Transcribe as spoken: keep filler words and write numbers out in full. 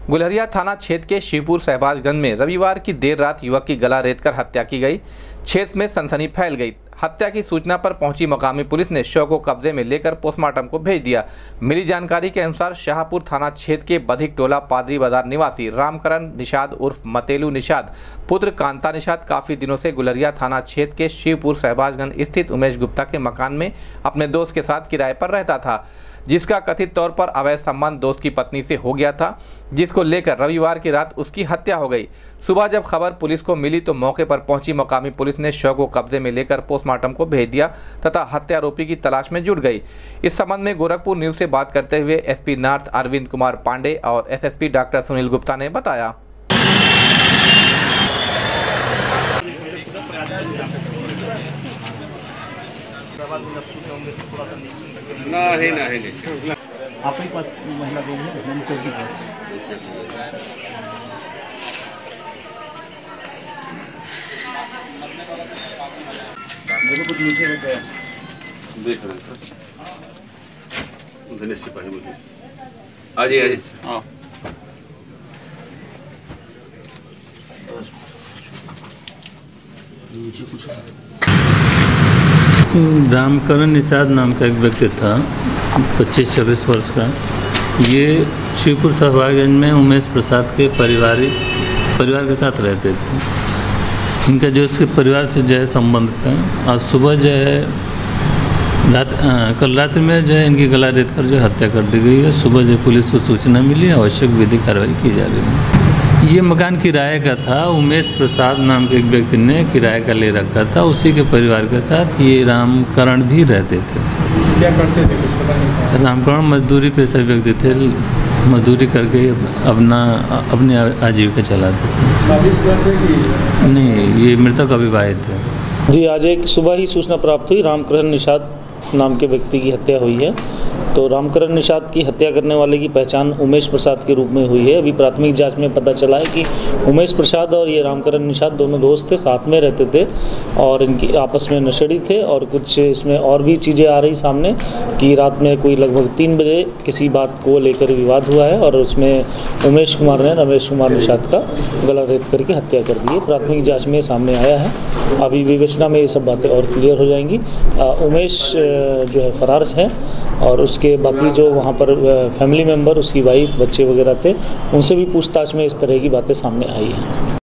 गुलहरिया थाना क्षेत्र के शिवपुर शहबाजगंज में रविवार की देर रात युवक की गला रेतकर हत्या की गई। क्षेत्र में सनसनी फैल गई। हत्या की सूचना पर पहुंची मकामी पुलिस ने शव को कब्जे में लेकर पोस्टमार्टम को भेज दिया। मिली जानकारी के अनुसार शाहपुर थाना क्षेत्र के बधिक टोला पादरी बाजार निवासी रामकरण निषाद उर्फ मतेलू निषाद पुत्र कांता निषाद काफी दिनों से गुलहरिया थाना क्षेत्र के शिवपुर शहबाजगंज स्थित उमेश गुप्ता के मकान में अपने दोस्त के साथ किराए पर रहता था, जिसका कथित तौर पर अवैध संबंध दोस्त की पत्नी से हो गया था, जिसको लेकर रविवार की रात उसकी हत्या हो गई। सुबह जब खबर पुलिस को मिली तो मौके पर पहुंची मकामी पुलिस ने शव को कब्जे में लेकर पोस्टमार्टम को भेज दिया तथा हत्यारोपी की तलाश में जुट गई। इस संबंध में गोरखपुर न्यूज से बात करते हुए एसपी नॉर्थ अरविंद कुमार पांडे और एसएसपी डॉक्टर सुनील गुप्ता ने बताया। नहीं नहीं नहीं आपके पास महिला रूम है, हम को भी देखो कुछ नीचे रख गया देख रहे हैं सर। धन्य सिपाही बोलिए। आइए आइए। हाँ नीचे कुछ रामकरण निषाद नाम का एक व्यक्ति था, पच्चीस छब्बीस वर्ष का। ये शिवपुर शहबाजगंज में उमेश प्रसाद के पारिवारिक परिवार के साथ रहते थे। इनका जो इसके परिवार से जो है संबंध था। आज सुबह जो है रात आ, कल रात्रि में जो है इनकी गला रेत कर जो हत्या कर दी गई है। सुबह जो पुलिस को सूचना मिली, आवश्यक विधि कार्रवाई की जा रही है। ये मकान किराए का था। उमेश प्रसाद नाम के एक व्यक्ति ने किराए का ले रखा था। उसी के परिवार के साथ ये रामकरण भी रहते थे। क्या करते थे कुछ पता नहीं? रामकरण मजदूरी पेशा व्यक्ति थे, मजदूरी करके अपना अपने आजीविका चलाते थे। शादीशुदा थे कि नहीं, ये मृतक अविवाहित थे। जी, आज एक सुबह ही सूचना प्राप्त हुई, रामकरण निषाद नाम के व्यक्ति की हत्या हुई है। तो रामकरण निषाद की हत्या करने वाले की पहचान उमेश प्रसाद के रूप में हुई है। अभी प्राथमिक जांच में पता चला है कि उमेश प्रसाद और ये रामकरण निषाद दोनों दोस्त थे, साथ में रहते थे और इनकी आपस में नशेड़ी थे। और कुछ इसमें और भी चीज़ें आ रही सामने कि रात में कोई लगभग तीन बजे किसी बात को लेकर विवाद हुआ है और उसमें उमेश कुमार ने रमेश कुमार निषाद का गला रेत करके हत्या कर दी है। प्राथमिक जाँच में सामने आया है। अभी विवेचना में ये सब बातें और क्लियर हो जाएंगी। उमेश जो है फरार है और उसके बाकी जो वहाँ पर फैमिली मेम्बर, उसकी वाइफ, बच्चे वगैरह थे, उनसे भी पूछताछ में इस तरह की बातें सामने आई हैं।